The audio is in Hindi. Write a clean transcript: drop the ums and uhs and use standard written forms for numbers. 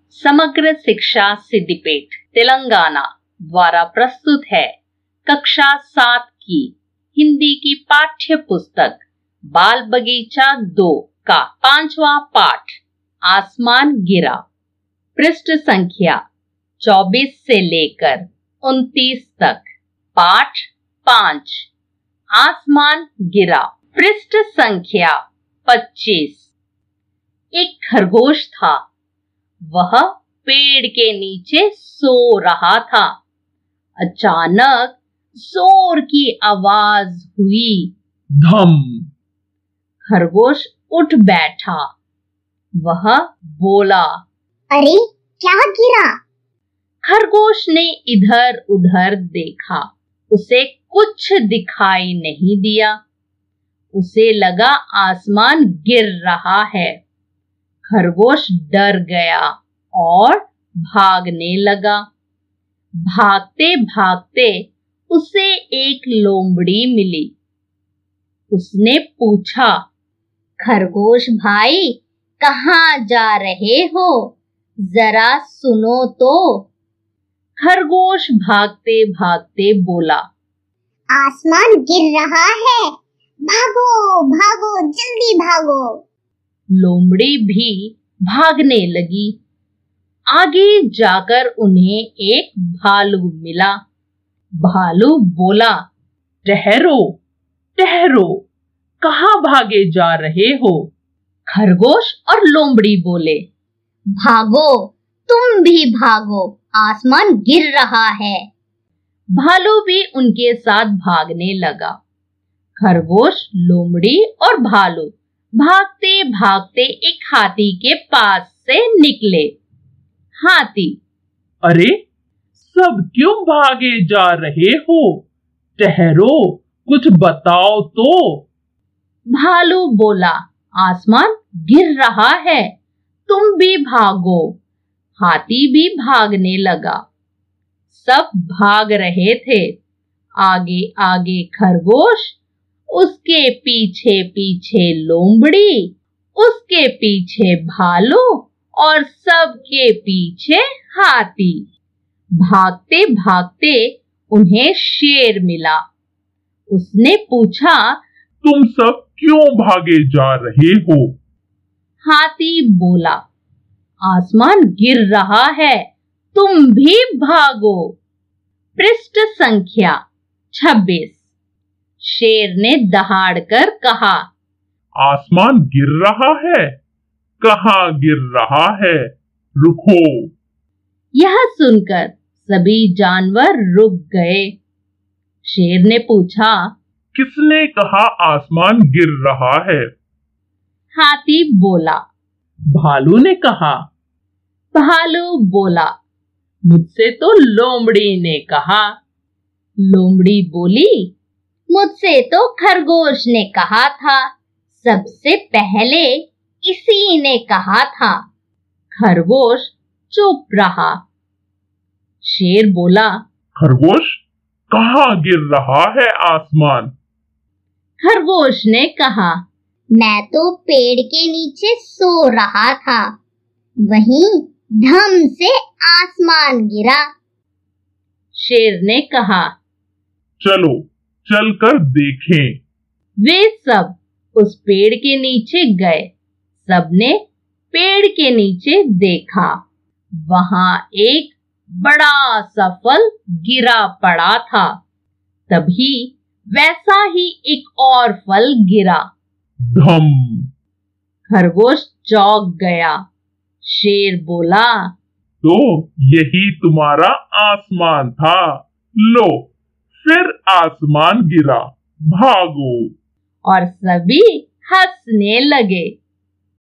समग्र शिक्षा सिद्धिपेट तेलंगाना द्वारा प्रस्तुत है कक्षा 7 की हिंदी की पाठ्य पुस्तक बाल बगीचा 2 का 5वां पाठ आसमान गिरा। पृष्ठ संख्या 24 से लेकर 29 तक। पाठ 5 आसमान गिरा। पृष्ठ संख्या 25। एक खरगोश था। वह पेड़ के नीचे सो रहा था। अचानक जोर की आवाज हुई, धम। खरगोश उठ बैठा। वह बोला, अरे क्या गिरा? खरगोश ने इधर उधर देखा। उसे कुछ दिखाई नहीं दिया। उसे लगा आसमान गिर रहा है। खरगोश डर गया और भागने लगा। भागते भागते उसे एक लोमड़ी मिली। उसने पूछा, खरगोश भाई, कहाँ जा रहे हो? जरा सुनो तो। खरगोश भागते भागते बोला, आसमान गिर रहा है। भागो भागो, जल्दी भागो। लोमड़ी भी भागने लगी। आगे जाकर उन्हें एक भालू मिला। भालू बोला, ठहरो ठहरो, कहाँ भागे जा रहे हो? खरगोश और लोमड़ी बोले, भागो, तुम भी भागो, आसमान गिर रहा है। भालू भी उनके साथ भागने लगा। खरगोश, लोमड़ी और भालू भागते भागते एक हाथी के पास से निकले। हाथी, अरे सब क्यों भागे जा रहे हो? ठहरो, कुछ बताओ तो। भालू बोला, आसमान गिर रहा है, तुम भी भागो। हाथी भी भागने लगा। सब भाग रहे थे। आगे आगे खरगोश, उसके पीछे पीछे लोमड़ी, उसके पीछे भालू और सबके पीछे हाथी। भागते भागते उन्हें शेर मिला। उसने पूछा, तुम सब क्यों भागे जा रहे हो? हाथी बोला, आसमान गिर रहा है, तुम भी भागो। पृष्ठ संख्या 26। शेर ने दहाड़कर कहा, आसमान गिर रहा है? कहाँ गिर रहा है? रुको। यह सुनकर सभी जानवर रुक गए। शेर ने पूछा, किसने कहा आसमान गिर रहा है? हाथी बोला। भालू ने कहा। भालू बोला, मुझसे तो लोमड़ी ने कहा। लोमड़ी बोली, मुझसे तो खरगोश ने कहा था। सबसे पहले इसी ने कहा था। खरगोश चुप रहा। शेर बोला, खरगोश, कहाँ गिर रहा है आसमान? खरगोश ने कहा, मैं तो पेड़ के नीचे सो रहा था, वहीं धम से आसमान गिरा। शेर ने कहा, चलो चलकर देखें। वे सब उस पेड़ के नीचे गए। सबने पेड़ के नीचे देखा। वहां एक बड़ा सा फल गिरा पड़ा था। तभी वैसा ही एक और फल गिरा। धम। खरगोश चौंक गया। शेर बोला, तो यही तुम्हारा आसमान था। लो, फिर आसमान गिरा, भागो। और सभी हंसने लगे।